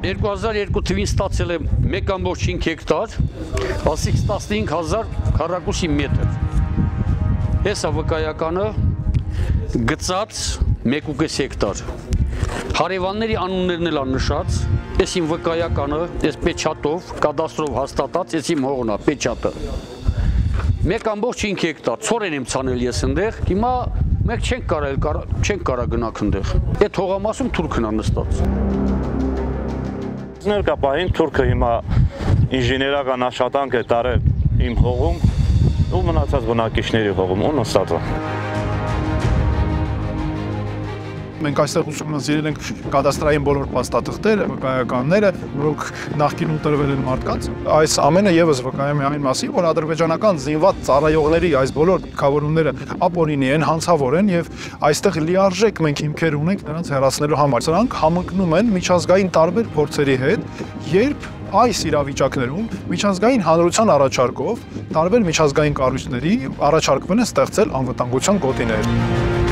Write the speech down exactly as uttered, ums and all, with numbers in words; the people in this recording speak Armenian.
երկու հազար երկու թվին ստացել եմ մեկ ամբողջ հինգ հեկտար, ասիկ տասնհինգ հազար քառակուսի մետր։ Հեսա վկայականը գծած մեկ ու կես հեկտար։ Հարևանների անուններն էլ աննշած, ես իմ վկայականը, ես պեչատով, կադաստրով հաստատած, ես իմ հողն է, պեչատը։ Մեկ ամբողջ հինգ հեկտար, ցորեն եմ ցանել ես ընդեղ, հիմա մենք չենք կարել, չենք կարա գնանք ընդեղ։ Այդ հողամասում թուրքն է նստած։ Ներկապահին թուրքը հիմա ինժեներական աշխատանք է տարել իմ հողում ու մնացած բնակիչների հողում ու նստած է։ Մենք այստեղ ուսումնասիրել ենք կադաստրային բոլոր փաստաթղթերը, վկայականները, որոնք նախկինում տրվել են մարդկանց։ Այս ամենը եւս վկայում է այն մասին, որ ադրբեջանական զինված ծառայողների այս բոլոր կարգավորումները ապօրինի են, հանցավոր են եւ այստեղ լիարժեք մենք հիմքեր ունենք նրանց հեռացնելու համար։ Սրանք համընկնում են միջազգային տարբեր փորձերի հետ, երբ այս իրավիճակներում միջազգային հանրության առաջարկով տարբեր միջազգային կառույցների առաջարկվել են ստեղծել անվտանգության գոտիներ։